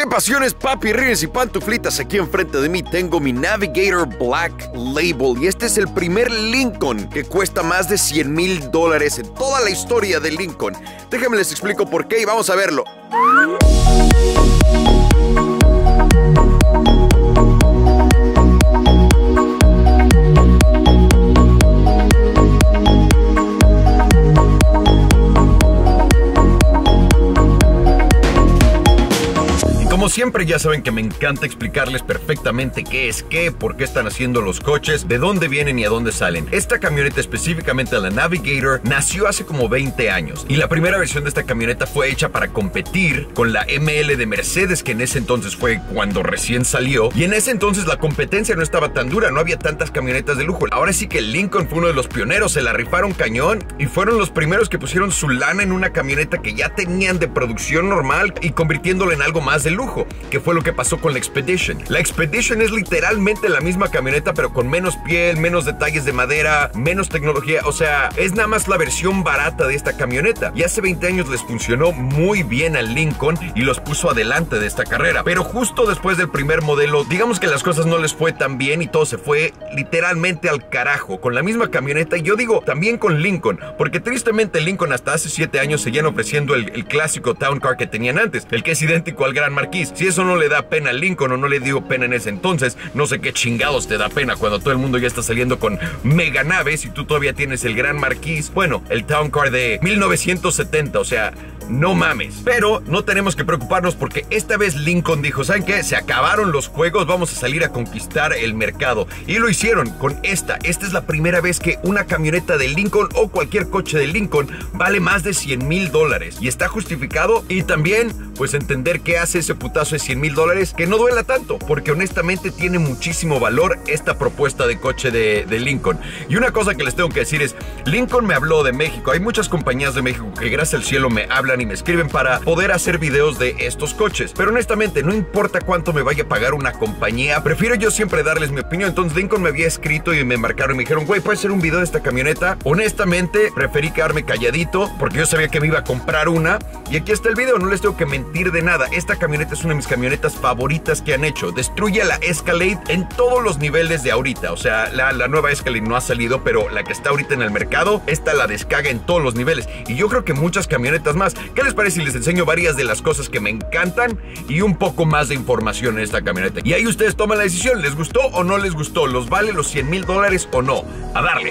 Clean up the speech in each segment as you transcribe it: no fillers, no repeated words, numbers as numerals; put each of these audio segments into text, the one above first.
¿Qué pasiones, papi, rines y pantuflitas? Aquí enfrente de mí tengo mi Navigator Black Label y este es el primer Lincoln que cuesta más de $100,000 en toda la historia de Lincoln. Déjenme les explico por qué y vamos a verlo. Como siempre, ya saben que me encanta explicarles perfectamente qué es qué, por qué están haciendo los coches, de dónde vienen y a dónde salen. Esta camioneta, específicamente la Navigator, nació hace como 20 años y la primera versión de esta camioneta fue hecha para competir con la ML de Mercedes, que en ese entonces fue cuando recién salió, y en ese entonces la competencia no estaba tan dura, no había tantas camionetas de lujo. Ahora sí que el Lincoln fue uno de los pioneros, se la rifaron cañón y fueron los primeros que pusieron su lana en una camioneta que ya tenían de producción normal y convirtiéndola en algo más de lujo, que fue lo que pasó con la Expedition. La Expedition es literalmente la misma camioneta, pero con menos piel, menos detalles de madera, menos tecnología. O sea, es nada más la versión barata de esta camioneta. Y hace 20 años les funcionó muy bien al Lincoln y los puso adelante de esta carrera. Pero justo después del primer modelo, digamos que las cosas no les fue tan bien y todo se fue literalmente al carajo con la misma camioneta. Y yo digo, también con Lincoln, porque tristemente Lincoln hasta hace 7 años seguían ofreciendo el clásico Town Car que tenían antes, el que es idéntico al Gran Marquis. Si eso no le da pena a Lincoln o no le dio pena en ese entonces, no sé qué chingados te da pena cuando todo el mundo ya está saliendo con mega naves y tú todavía tienes el Gran Marquis, bueno, el Town Car de 1970, o sea, no mames. Pero no tenemos que preocuparnos porque esta vez Lincoln dijo, ¿saben qué? Se acabaron los juegos, vamos a salir a conquistar el mercado. Y lo hicieron con esta. Esta es la primera vez que una camioneta de Lincoln o cualquier coche de Lincoln vale más de $100,000. Y está justificado. Y también, pues entender qué hace ese putazo de $100,000 que no duela tanto. Porque honestamente tiene muchísimo valor esta propuesta de coche de Lincoln. Y una cosa que les tengo que decir es, Lincoln me habló de México. Hay muchas compañías de México que gracias al cielo me hablan y me escriben para poder hacer videos de estos coches, pero honestamente no importa cuánto me vaya a pagar una compañía, prefiero yo siempre darles mi opinión. Entonces Lincoln me había escrito y me marcaron y me dijeron, güey, ¿puedes hacer un video de esta camioneta? Honestamente preferí quedarme calladito porque yo sabía que me iba a comprar una y aquí está el video, no les tengo que mentir de nada. Esta camioneta es una de mis camionetas favoritas que han hecho, destruye a la Escalade en todos los niveles de ahorita. O sea, la nueva Escalade no ha salido, pero la que está ahorita en el mercado, esta la descaga en todos los niveles y yo creo que muchas camionetas más. ¿Qué les parece si les enseño varias de las cosas que me encantan y un poco más de información en esta camioneta? Y ahí ustedes toman la decisión, ¿les gustó o no les gustó? ¿Los vale los $100,000 o no? A darle.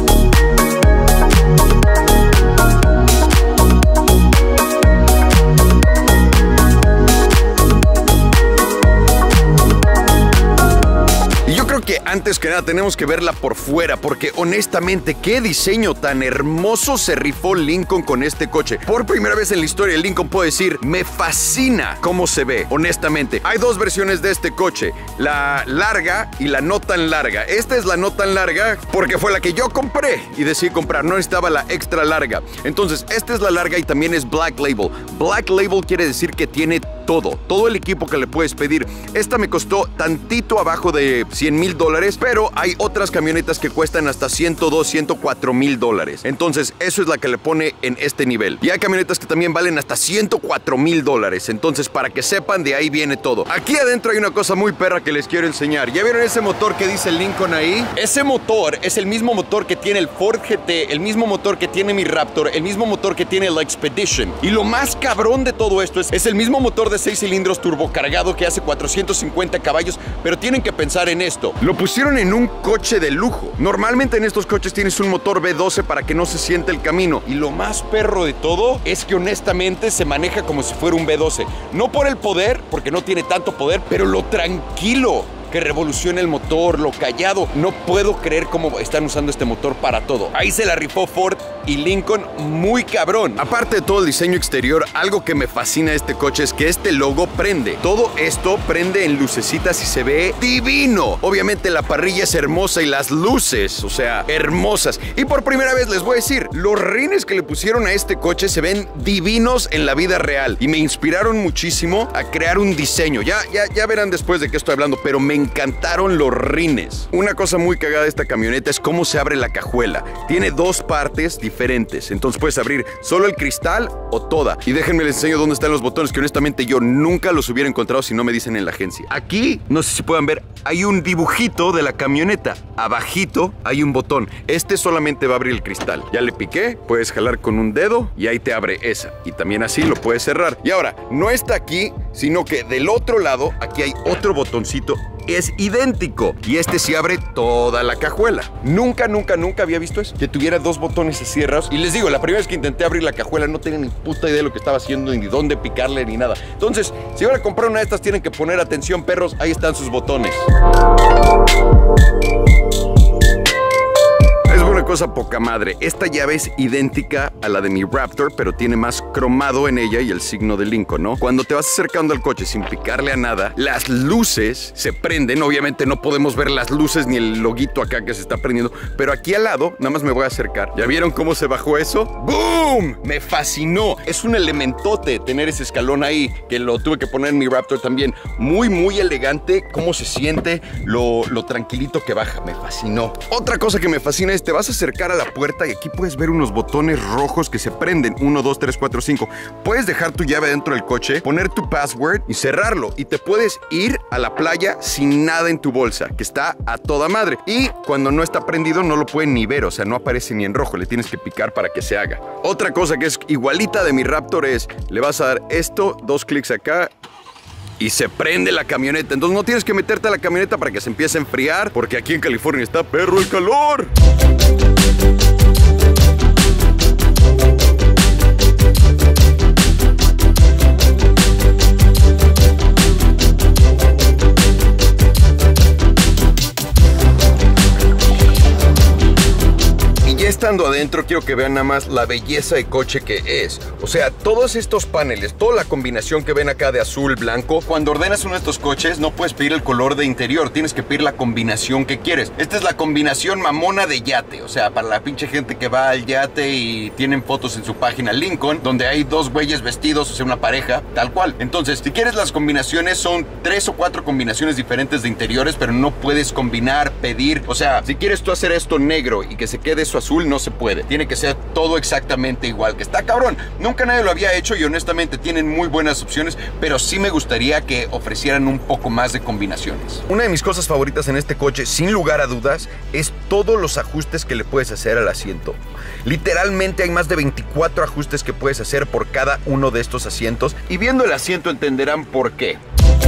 Que antes que nada tenemos que verla por fuera, porque honestamente qué diseño tan hermoso se rifó Lincoln con este coche. Por primera vez en la historia de Lincoln puedo decir, me fascina cómo se ve, honestamente. Hay dos versiones de este coche, la larga y la no tan larga. Esta es la no tan larga porque fue la que yo compré y decidí comprar, no estaba la extra larga. Entonces esta es la larga y también es Black Label. Black Label quiere decir que tiene todo el equipo que le puedes pedir. Esta me costó tantito abajo de $100,000, pero hay otras camionetas que cuestan hasta $102,000, $104,000. Entonces eso es la que le pone en este nivel. Y hay camionetas que también valen hasta $104,000. Entonces para que sepan, de ahí viene todo. Aquí adentro hay una cosa muy perra que les quiero enseñar. ¿Ya vieron ese motor que dice Lincoln ahí? Ese motor es el mismo motor que tiene el Ford GT, el mismo motor que tiene mi Raptor, el mismo motor que tiene la Expedition. Y lo más cabrón de todo esto es el mismo motor de 6 cilindros turbocargado que hace 450 caballos, pero tienen que pensar en esto. Lo pusieron en un coche de lujo. Normalmente en estos coches tienes un motor V12 para que no se siente el camino. Y lo más perro de todo es que honestamente se maneja como si fuera un V12. No por el poder, porque no tiene tanto poder, pero lo tranquilo que revoluciona el motor, lo callado. No puedo creer cómo están usando este motor para todo. Ahí se la rifó Ford y Lincoln muy cabrón. Aparte de todo el diseño exterior, algo que me fascina de este coche es que este logo prende. Todo esto prende en lucecitas y se ve divino. Obviamente la parrilla es hermosa y las luces, o sea, hermosas. Y por primera vez les voy a decir, los rines que le pusieron a este coche se ven divinos en la vida real y me inspiraron muchísimo a crear un diseño. Ya verán después de qué estoy hablando, pero me encantaron los rines. Una cosa muy cagada de esta camioneta es cómo se abre la cajuela. Tiene dos partes diferentes, entonces puedes abrir solo el cristal o toda. Y déjenme les enseño dónde están los botones, que honestamente yo nunca los hubiera encontrado si no me dicen en la agencia. Aquí, no sé si puedan ver, hay un dibujito de la camioneta. Abajito hay un botón. Este solamente va a abrir el cristal. Ya le piqué, puedes jalar con un dedo y ahí te abre esa. Y también así lo puedes cerrar. Y ahora, no está aquí, sino que del otro lado, aquí hay otro botoncito. Es idéntico. Y este sí abre toda la cajuela. Nunca había visto eso. Que tuviera dos botones así cerrados. Y les digo, la primera vez que intenté abrir la cajuela no tenía ni puta idea de lo que estaba haciendo, ni dónde picarle, ni nada. Entonces, si van a comprar una de estas, tienen que poner atención, perros. Ahí están sus botones. Una cosa poca madre, esta llave es idéntica a la de mi Raptor, pero tiene más cromado en ella y el signo de Lincoln, ¿no? Cuando te vas acercando al coche sin picarle a nada, las luces se prenden. Obviamente no podemos ver las luces ni el loguito acá que se está prendiendo, pero aquí al lado, nada más me voy a acercar. ¿Ya vieron cómo se bajó eso? ¡Boom! Me fascinó. Es un elementote tener ese escalón ahí, que lo tuve que poner en mi Raptor también. Muy elegante, cómo se siente, lo tranquilito que baja. Me fascinó. Otra cosa que me fascina es te vas a acercar a la puerta y aquí puedes ver unos botones rojos que se prenden. 1, 2, 3, 4, 5. Puedes dejar tu llave dentro del coche, poner tu password y cerrarlo. Y te puedes ir a la playa sin nada en tu bolsa, que está a toda madre. Y cuando no está prendido no lo pueden ni ver, o sea, no aparece ni en rojo. Le tienes que picar para que se haga. Otra cosa que es igualita de mi Raptor es, le vas a dar esto, 2 clics acá, y se prende la camioneta. Entonces no tienes que meterte a la camioneta para que se empiece a enfriar, porque aquí en California está perro el calor. Estando adentro, quiero que vean nada más la belleza de coche que es. O sea, todos estos paneles, toda la combinación que ven acá de azul, blanco. Cuando ordenas uno de estos coches, no puedes pedir el color de interior, tienes que pedir la combinación que quieres. Esta es la combinación mamona de yate. O sea, para la pinche gente que va al yate y tienen fotos en su página Lincoln, donde hay dos güeyes vestidos, o sea, una pareja, tal cual. Entonces, si quieres las combinaciones, son 3 o 4 combinaciones diferentes de interiores, pero no puedes combinar, pedir. O sea, si quieres tú hacer esto negro y que se quede eso azul, no se puede. Tiene que ser todo exactamente igual, que está cabrón. Nunca nadie lo había hecho y honestamente tienen muy buenas opciones, pero sí me gustaría que ofrecieran un poco más de combinaciones. Una de mis cosas favoritas en este coche, sin lugar a dudas, es todos los ajustes que le puedes hacer al asiento. Literalmente hay más de 24 ajustes que puedes hacer por cada uno de estos asientos, y viendo el asiento entenderán por qué.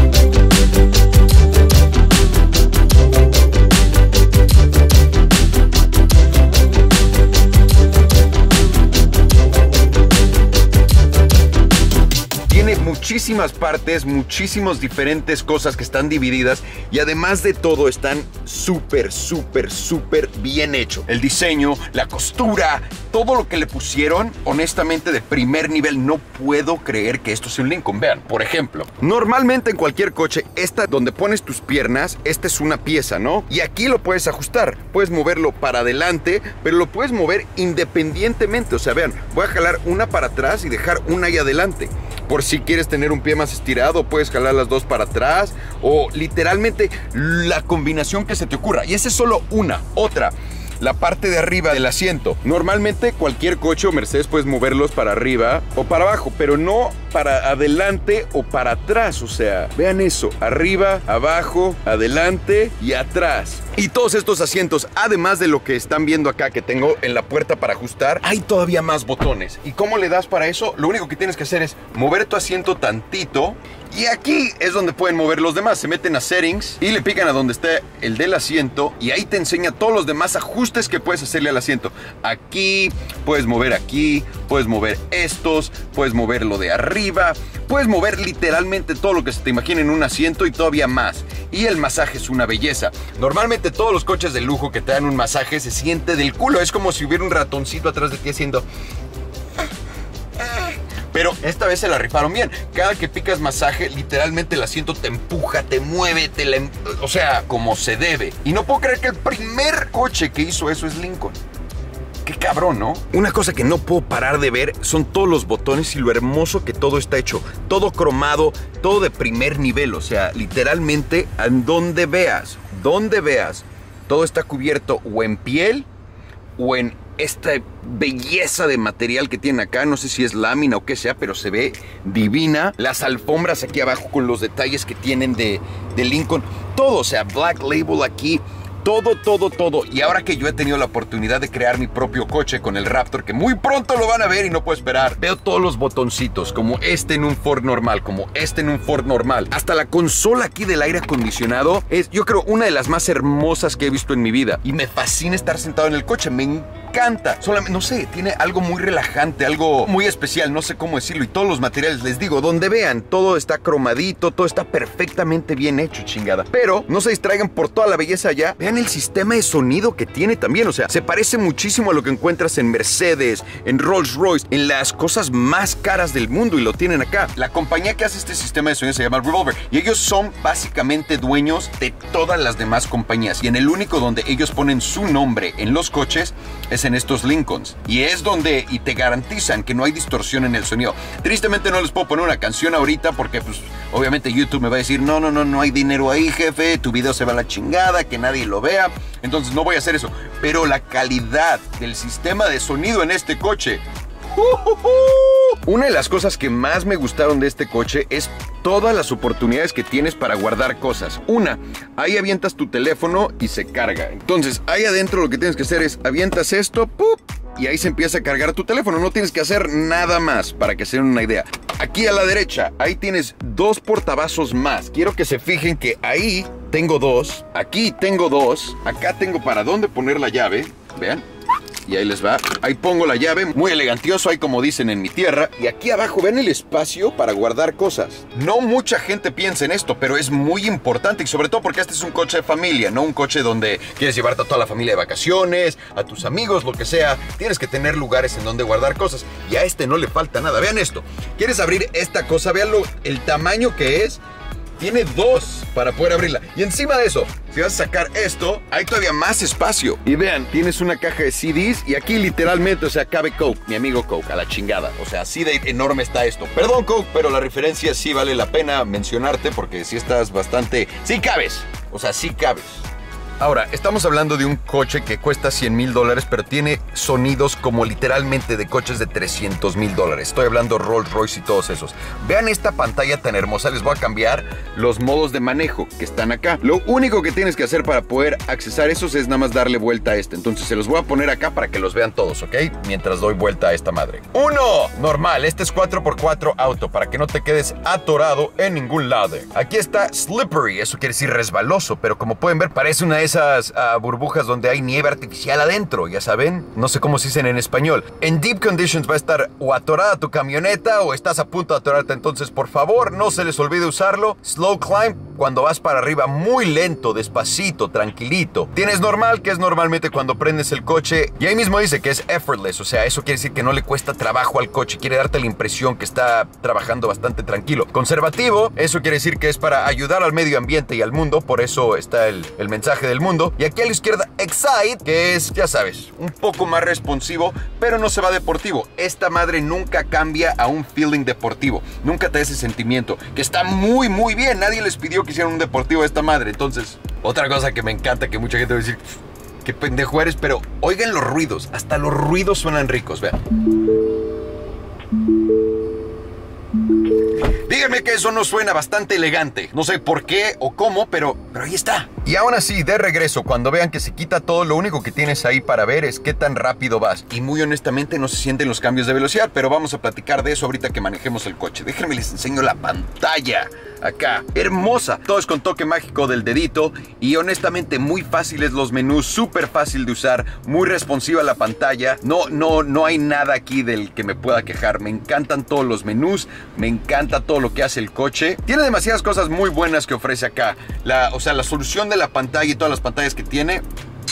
Tiene muchísimas partes, muchísimas diferentes cosas que están divididas, y además de todo están súper bien hecho. El diseño, la costura, todo lo que le pusieron, honestamente de primer nivel. No puedo creer que esto sea un Lincoln. Vean, por ejemplo, normalmente en cualquier coche, esta donde pones tus piernas, esta es una pieza, ¿no? Y aquí lo puedes ajustar, puedes moverlo para adelante, pero lo puedes mover independientemente. O sea, vean, voy a jalar una para atrás y dejar una ahí adelante. Por si quieres tener un pie más estirado, puedes jalar las dos para atrás, o literalmente la combinación que se te ocurra. Y esa es solo una. Otra, la parte de arriba del asiento. Normalmente cualquier coche o Mercedes puedes moverlos para arriba o para abajo, pero no para adelante o para atrás. O sea, vean eso, arriba, abajo, adelante y atrás. Y todos estos asientos, además de lo que están viendo acá que tengo en la puerta para ajustar, hay todavía más botones. ¿Y cómo le das para eso? Lo único que tienes que hacer es mover tu asiento tantito, y aquí es donde pueden mover los demás. Se meten a Settings y le pican a donde está el del asiento, y ahí te enseña todos los demás ajustes que puedes hacerle al asiento. Aquí, puedes mover aquí, puedes mover estos, puedes mover lo de arriba, puedes mover literalmente todo lo que se te imagine en un asiento y todavía más. Y el masaje es una belleza. Normalmente todos los coches de lujo que te dan un masaje se siente del culo. Es como si hubiera un ratoncito atrás de ti haciendo... Pero esta vez se la rifaron bien. Cada que picas masaje, literalmente el asiento te empuja, te mueve, o sea, como se debe. Y no puedo creer que el primer coche que hizo eso es Lincoln. Qué cabrón, ¿no? Una cosa que no puedo parar de ver son todos los botones y lo hermoso que todo está hecho. Todo cromado, todo de primer nivel. O sea, literalmente, en donde veas, todo está cubierto o en piel o en esta belleza de material que tienen acá. No sé si es lámina o qué sea, pero se ve divina. Las alfombras aquí abajo con los detalles que tienen de Lincoln. Todo, o sea, Black Label aquí. Todo. Y ahora que yo he tenido la oportunidad de crear mi propio coche con el Raptor, que muy pronto lo van a ver y no puedo esperar, veo todos los botoncitos, como este en un Ford normal, Hasta la consola aquí del aire acondicionado es, yo creo, una de las más hermosas que he visto en mi vida. Y me fascina estar sentado en el coche, me encanta. Solamente, no sé, tiene algo muy relajante, algo muy especial, no sé cómo decirlo. Y todos los materiales, les digo, donde vean, todo está cromadito, todo está perfectamente bien hecho, chingada. Pero no se distraigan por toda la belleza allá. Vean el sistema de sonido que tiene también, o sea, se parece muchísimo a lo que encuentras en Mercedes, en Rolls Royce, en las cosas más caras del mundo, y lo tienen acá. La compañía que hace este sistema de sonido se llama Revolver, y ellos son básicamente dueños de todas las demás compañías, y en el único donde ellos ponen su nombre en los coches es en estos Lincolns, y es donde y te garantizan que no hay distorsión en el sonido. Tristemente no les puedo poner una canción ahorita porque pues obviamente YouTube me va a decir no hay dinero ahí, jefe, tu video se va a la chingada, que nadie lo vea, entonces no voy a hacer eso. Pero la calidad del sistema de sonido en este coche, una de las cosas que más me gustaron de este coche es todas las oportunidades que tienes para guardar cosas. Una, ahí avientas tu teléfono y se carga. Entonces, ahí adentro lo que tienes que hacer es avientas esto, ¡pup! Y ahí se empieza a cargar tu teléfono. No tienes que hacer nada más, para que se den una idea. Aquí a la derecha, ahí tienes 2 portavasos más. Quiero que se fijen que ahí tengo 2, aquí tengo 2, acá tengo para dónde poner la llave. Vean. Y ahí les va, ahí pongo la llave, muy elegantioso, ahí como dicen en mi tierra. Y aquí abajo ven el espacio para guardar cosas. No mucha gente piensa en esto, pero es muy importante. Y sobre todo porque este es un coche de familia, no un coche donde quieres llevarte a toda la familia de vacaciones, a tus amigos, lo que sea. Tienes que tener lugares en donde guardar cosas, y a este no le falta nada. Vean esto, quieres abrir esta cosa, veanlo, el tamaño que es. Tiene 2 para poder abrirla. Y encima de eso, si vas a sacar esto, hay todavía más espacio. Y vean, tienes una caja de CDs y aquí literalmente, o sea, cabe Coke, mi amigo Coke, a la chingada. O sea, así de enorme está esto. Perdón, Coke, pero la referencia sí vale la pena mencionarte porque sí estás bastante... Sí cabes, o sea, sí cabes. Ahora, estamos hablando de un coche que cuesta $100,000, pero tiene sonidos como literalmente de coches de $300,000. Estoy hablando Rolls Royce y todos esos. Vean esta pantalla tan hermosa. Les voy a cambiar los modos de manejo que están acá. Lo único que tienes que hacer para poder accesar esos es nada más darle vuelta a este. Entonces se los voy a poner acá para que los vean todos, ¿ok? Mientras doy vuelta a esta madre. 1, normal. Este es 4x4 auto, para que no te quedes atorado en ningún lado. Aquí está slippery. Eso quiere decir resbaloso, pero como pueden ver parece una de esas burbujas donde hay nieve artificial adentro, ya saben, no sé cómo se dicen en español. En deep conditions va a estar o atorada tu camioneta o estás a punto de atorarte, entonces por favor no se les olvide usarlo. Slow climb, cuando vas para arriba muy lento, despacito, tranquilito. Tienes normal, que es normalmente cuando prendes el coche, y ahí mismo dice que es effortless, o sea, eso quiere decir que no le cuesta trabajo al coche, quiere darte la impresión que está trabajando bastante tranquilo. Conservativo, eso quiere decir que es para ayudar al medio ambiente y al mundo, por eso está el mensaje del mundo. Y aquí a la izquierda, Excite, que es, ya sabes, un poco más responsivo, pero no se va deportivo. Esta madre nunca cambia a un feeling deportivo, nunca te da ese sentimiento, que está muy muy bien. Nadie les pidió que hicieran un deportivo a esta madre. Entonces, otra cosa que me encanta, que mucha gente va a decir, qué pendejo eres, pero oigan los ruidos, hasta los ruidos suenan ricos, vean. Díganme que eso no suena bastante elegante. No sé por qué o cómo, pero ahí está. Y aún así, de regreso, cuando vean que se quita todo, lo único que tienes ahí para ver es qué tan rápido vas. Y muy honestamente no se sienten los cambios de velocidad, pero vamos a platicar de eso ahorita que manejemos el coche. Déjenme les enseño la pantalla. Acá, hermosa. Todo es con toque mágico del dedito y honestamente muy fáciles los menús, súper fácil de usar, muy responsiva la pantalla. No hay nada aquí del que me pueda quejar. Me encantan todos los menús, me encanta todo lo que hace el coche. Tiene demasiadas cosas muy buenas que ofrece acá. O sea, la solución de la pantalla y todas las pantallas que tiene,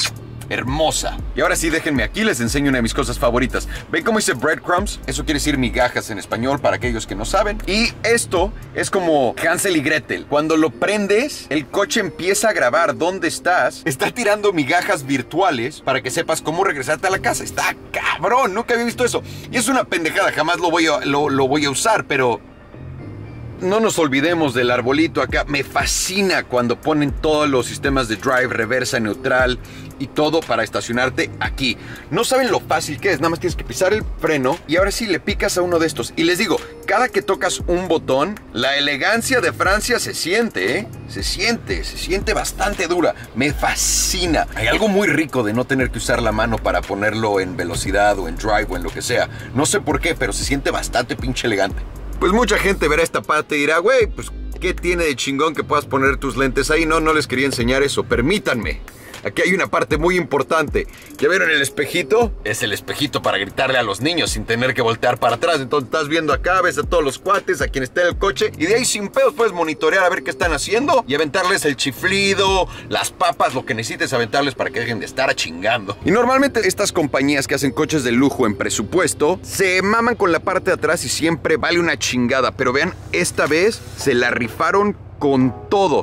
hermosa. Y ahora sí, déjenme aquí, les enseño una de mis cosas favoritas. ¿Ven cómo dice breadcrumbs? Eso quiere decir migajas en español para aquellos que no saben. Y esto es como Hansel y Gretel. Cuando lo prendes, el coche empieza a grabar dónde estás. Está tirando migajas virtuales para que sepas cómo regresarte a la casa. Está cabrón, nunca había visto eso. Y es una pendejada, jamás lo voy a usar, pero... no nos olvidemos del arbolito acá. Me fascina cuando ponen todos los sistemas de drive, reversa, neutral y todo para estacionarte aquí. No saben lo fácil que es, nada más tienes que pisar el freno y ahora sí le picas a uno de estos. Y les digo, cada que tocas un botón, la elegancia de Francia se siente, ¿eh? Se siente bastante dura. Me fascina. Hay algo muy rico de no tener que usar la mano para ponerlo en velocidad o en drive o en lo que sea. No sé por qué, pero se siente bastante pinche elegante. Pues mucha gente verá esta parte y dirá, güey, pues ¿qué tiene de chingón que puedas poner tus lentes ahí? No les quería enseñar eso, permítanme. Aquí hay una parte muy importante. ¿Ya vieron el espejito? Es el espejito para gritarle a los niños sin tener que voltear para atrás. Entonces estás viendo acá, ves a todos los cuates, a quien está en el coche, y de ahí sin pedos puedes monitorear a ver qué están haciendo y aventarles el chiflido, las papas, lo que necesites aventarles para que dejen de estar chingando. Y normalmente estas compañías que hacen coches de lujo en presupuesto se maman con la parte de atrás y siempre vale una chingada. Pero vean, esta vez se la rifaron con todo.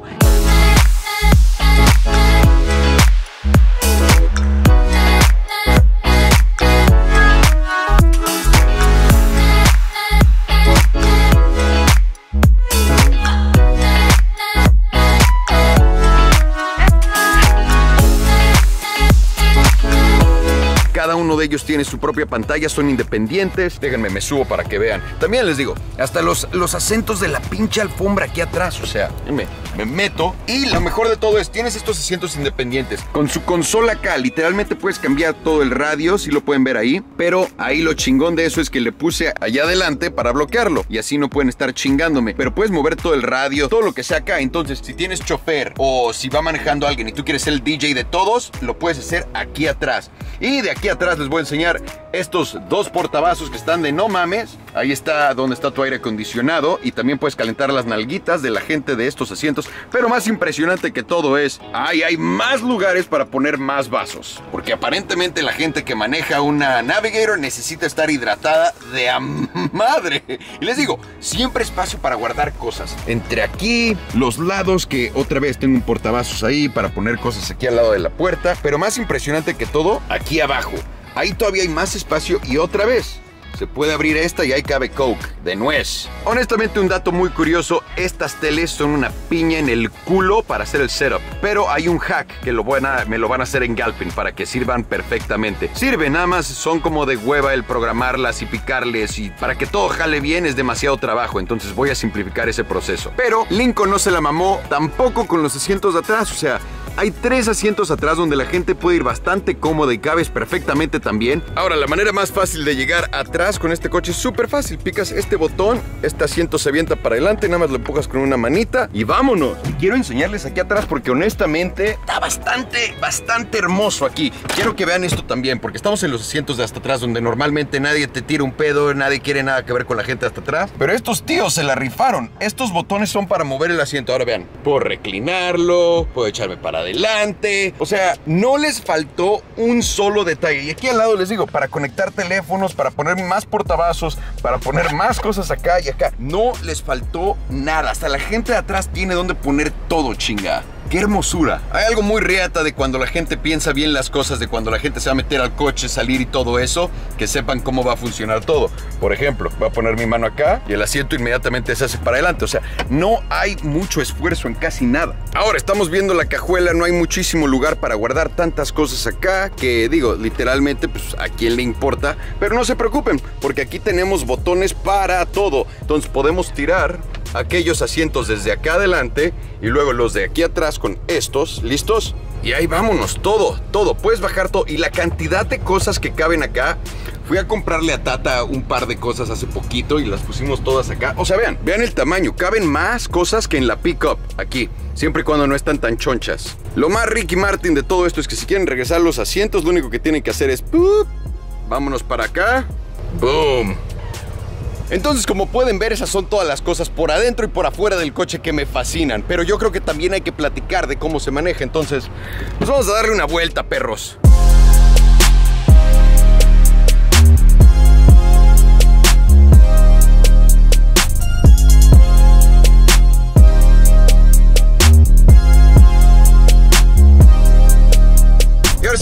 Cada uno de ellos tiene su propia pantalla, son independientes. Déjenme, me subo para que vean. También les digo, hasta los asientos de la pinche alfombra aquí atrás. O sea, me meto. Y lo mejor de todo es, tienes estos asientos independientes. Con su consola acá, literalmente puedes cambiar todo el radio, si lo pueden ver ahí. Pero ahí lo chingón de eso es que le puse allá adelante para bloquearlo. Y así no pueden estar chingándome. Pero puedes mover todo el radio, todo lo que sea acá. Entonces, si tienes chofer o si va manejando alguien y tú quieres ser el DJ de todos, lo puedes hacer aquí atrás. Y de aquí atrás les voy a enseñar estos dos portavasos que están de no mames. Ahí está donde está tu aire acondicionado y también puedes calentar las nalguitas de la gente de estos asientos. Pero más impresionante que todo es, hay más lugares para poner más vasos. Porque aparentemente la gente que maneja una Navigator necesita estar hidratada de a madre. Y les digo, siempre espacio para guardar cosas. Entre aquí, los lados, que otra vez tengo un portavasos ahí para poner cosas aquí al lado de la puerta. Pero más impresionante que todo, aquí abajo. Ahí todavía hay más espacio y otra vez se puede abrir esta y ahí cabe Coke de nuez. Honestamente, un dato muy curioso, estas teles son una piña en el culo para hacer el setup. Pero hay un hack que me lo van a hacer en Galpin para que sirvan perfectamente. Sirven, nada más son como de hueva el programarlas y picarles, y para que todo jale bien es demasiado trabajo. Entonces voy a simplificar ese proceso. Pero Lincoln no se la mamó tampoco con los asientos de atrás, o sea, hay 3 asientos atrás donde la gente puede ir bastante cómoda y cabes perfectamente también. Ahora, la manera más fácil de llegar atrás con este coche es súper fácil. Picas este botón, este asiento se avienta para adelante, nada más lo empujas con una manita y vámonos. Y quiero enseñarles aquí atrás porque honestamente está bastante hermoso aquí. Quiero que vean esto también porque estamos en los asientos de hasta atrás donde normalmente nadie te tira un pedo, nadie quiere nada que ver con la gente hasta atrás. Pero estos tíos se la rifaron. Estos botones son para mover el asiento. Ahora vean, puedo reclinarlo, puedo echarme para adelante. O sea, no les faltó un solo detalle. Y aquí al lado les digo, para conectar teléfonos, para poner más portavasos, para poner más cosas acá y acá. No les faltó nada. Hasta la gente de atrás tiene donde poner todo, chinga. ¡Qué hermosura! Hay algo muy riata de cuando la gente piensa bien las cosas, de cuando la gente se va a meter al coche, salir y todo eso, que sepan cómo va a funcionar todo. Por ejemplo, voy a poner mi mano acá y el asiento inmediatamente se hace para adelante. O sea, no hay mucho esfuerzo en casi nada. Ahora, estamos viendo la cajuela, no hay muchísimo lugar para guardar tantas cosas acá, que digo, literalmente, pues, ¿a quién le importa? Pero no se preocupen, porque aquí tenemos botones para todo. Entonces podemos tirar aquellos asientos desde acá adelante y luego los de aquí atrás con estos, ¿listos? Y ahí vámonos, todo, puedes bajar todo. Y la cantidad de cosas que caben acá, fui a comprarle a Tata un par de cosas hace poquito y las pusimos todas acá. O sea, vean el tamaño, caben más cosas que en la pickup aquí, siempre y cuando no están tan chonchas. Lo más Ricky Martin de todo esto es que si quieren regresar los asientos, lo único que tienen que hacer es vámonos para acá, boom. Entonces, como pueden ver, esas son todas las cosas por adentro y por afuera del coche que me fascinan. Pero yo creo que también hay que platicar de cómo se maneja. Entonces, pues vamos a darle una vuelta, perros.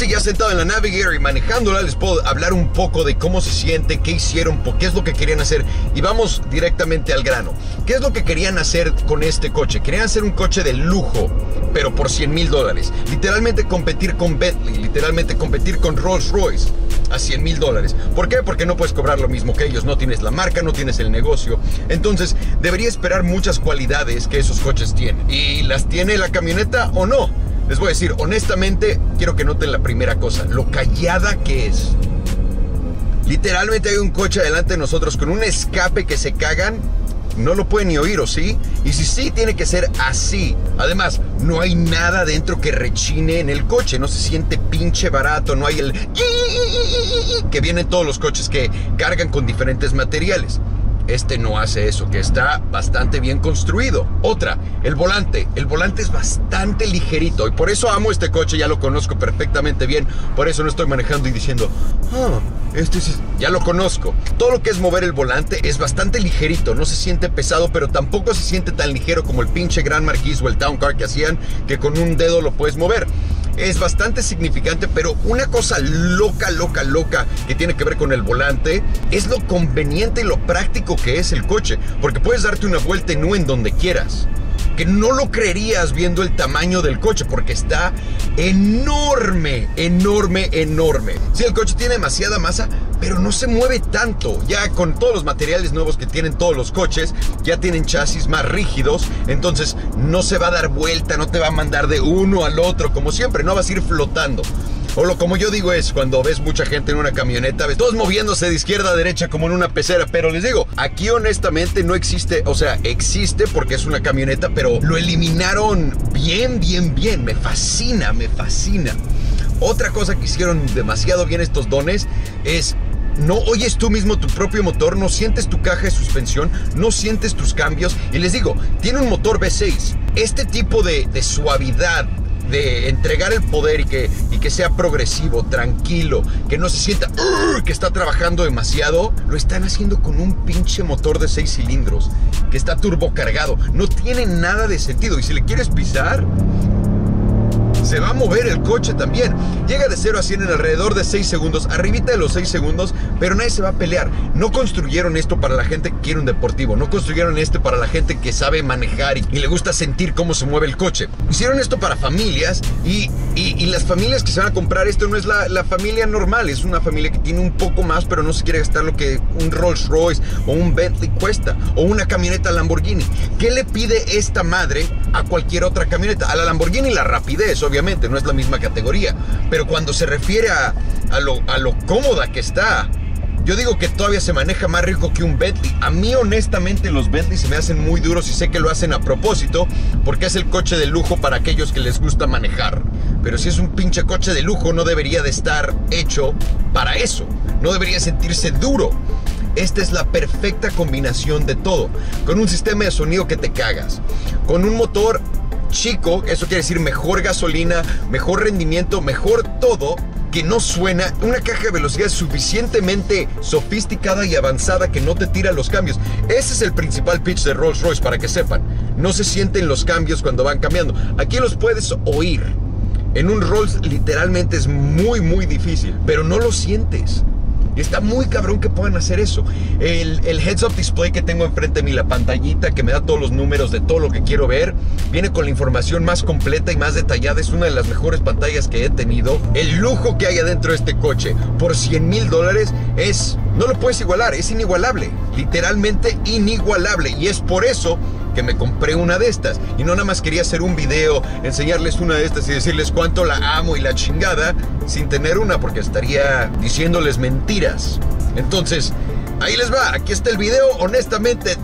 sí, ya sentado en la Navigator y manejándola, les puedo hablar un poco de cómo se siente, qué hicieron, qué es lo que querían hacer. Y vamos directamente al grano. ¿Qué es lo que querían hacer con este coche? Querían hacer un coche de lujo, pero por $100,000. Literalmente competir con Bentley, literalmente competir con Rolls Royce a $100,000. ¿Por qué? Porque no puedes cobrar lo mismo que ellos. No tienes la marca, no tienes el negocio. Entonces, debería esperar muchas cualidades que esos coches tienen. ¿Y las tiene la camioneta o no? Les voy a decir, honestamente, quiero que noten la primera cosa, lo callada que es. Literalmente hay un coche delante de nosotros con un escape que se cagan. No lo pueden ni oír, ¿o sí? Y si sí, tiene que ser así. Además, no hay nada dentro que rechine en el coche. No se siente pinche barato. No hay el que vienen todos los coches que cargan con diferentes materiales. Este no hace eso, que está bastante bien construido. Otra, el volante. El volante es bastante ligerito y por eso amo este coche, ya lo conozco perfectamente bien. Por eso no estoy manejando y diciendo, ya lo conozco. Todo lo que es mover el volante es bastante ligerito, no se siente pesado, pero tampoco se siente tan ligero como el pinche Grand Marquis o el Town Car que hacían, que con un dedo lo puedes mover. Es bastante significante, pero una cosa loca que tiene que ver con el volante es lo conveniente y lo práctico que es el coche, porque puedes darte una vuelta en donde quieras, que no lo creerías viendo el tamaño del coche, porque está enorme. Sí, el coche tiene demasiada masa, pero no se mueve tanto. Ya con todos los materiales nuevos que tienen todos los coches, ya tienen chasis más rígidos, entonces no se va a dar vuelta, no te va a mandar de uno al otro, como siempre, no vas a ir flotando. Como yo digo es, cuando ves mucha gente en una camioneta, ves todos moviéndose de izquierda a derecha como en una pecera, pero les digo, aquí honestamente no existe, o sea, existe porque es una camioneta, pero lo eliminaron bien, me fascina. Otra cosa que hicieron demasiado bien estos dones es, no oyes tú mismo tu propio motor, no sientes tu caja de suspensión, no sientes tus cambios, y les digo, tiene un motor V6, este tipo de suavidad, de entregar el poder y que sea progresivo, tranquilo, que no se sienta que está trabajando demasiado, lo están haciendo con un pinche motor de 6 cilindros que está turbocargado. No tiene nada de sentido, y si le quieres pisar, se va a mover el coche también. Llega de 0 a 100 en alrededor de 6 segundos, arribita de los 6 segundos, pero nadie se va a pelear. No construyeron esto para la gente que quiere un deportivo, no construyeron esto para la gente que sabe manejar y le gusta sentir cómo se mueve el coche. Hicieron esto para familias y las familias que se van a comprar esto no es la familia normal, es una familia que tiene un poco más, pero no se quiere gastar lo que un Rolls Royce o un Bentley cuesta, o una camioneta Lamborghini. ¿Qué le pide esta madre a cualquier otra camioneta? A la Lamborghini la rapidez, obviamente, no es la misma categoría, pero cuando se refiere a lo cómoda que está, yo digo que todavía se maneja más rico que un Bentley. A mí honestamente los Bentley se me hacen muy duros y sé que lo hacen a propósito porque es el coche de lujo para aquellos que les gusta manejar. Pero si es un pinche coche de lujo, no debería de estar hecho para eso, no debería sentirse duro. Esta es la perfecta combinación de todo, con un sistema de sonido que te cagas, con un motor chico, eso quiere decir mejor gasolina, mejor rendimiento, mejor todo, que no suena, una caja de velocidad suficientemente sofisticada y avanzada que no te tira los cambios. Ese es el principal pitch de Rolls Royce, para que sepan. No se sienten los cambios cuando van cambiando. Aquí los puedes oír. En un Rolls literalmente es muy difícil, pero no lo sientes. Y está muy cabrón que puedan hacer eso. El heads-up display que tengo enfrente de mí, la pantallita que me da todos los números de todo lo que quiero ver, viene con la información más completa y más detallada. Es una de las mejores pantallas que he tenido. El lujo que hay adentro de este coche por $100,000 no lo puedes igualar, es inigualable, literalmente inigualable. Y es por eso que me compré una de estas. Y no nada más quería hacer un video, enseñarles una de estas y decirles cuánto la amo y la chingada, sin tener una, porque estaría diciéndoles mentiras. Entonces, ahí les va, aquí está el video. Honestamente,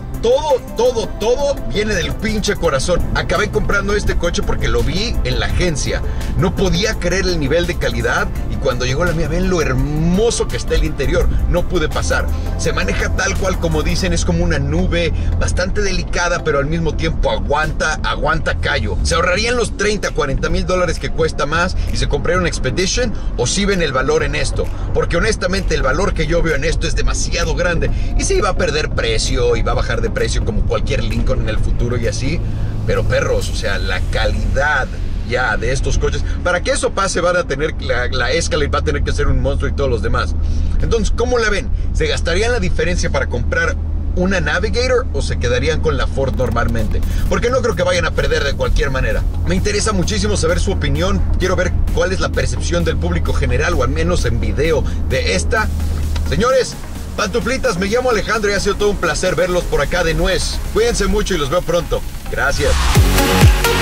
todo viene del pinche corazón. Acabé comprando este coche porque lo vi en la agencia. No podía creer el nivel de calidad, y cuando llegó la mía, ven lo hermoso que está el interior. No pude pasar. Se maneja tal cual como dicen, es como una nube, bastante delicada, pero al mismo tiempo aguanta callo. Se ahorrarían los $30, $40,000 que cuesta más y se compraron una Expedition, o si ven el valor en esto, porque honestamente el valor que yo veo en esto es demasiado grande. Y sí, va a perder precio y va a bajar de precio como cualquier Lincoln en el futuro y así, pero perros, o sea, la calidad ya de estos coches. Para que eso pase van a tener, la Escalade va a tener que ser un monstruo y todos los demás. Entonces, ¿cómo la ven? ¿Se gastarían la diferencia para comprar una Navigator o se quedarían con la Ford normalmente? Porque no creo que vayan a perder de cualquier manera. Me interesa muchísimo saber su opinión. Quiero ver cuál es la percepción del público general, o al menos en video, de esta. Señores, pantuflitas, me llamo Alejandro y ha sido todo un placer verlos por acá de nuez. Cuídense mucho y los veo pronto. Gracias.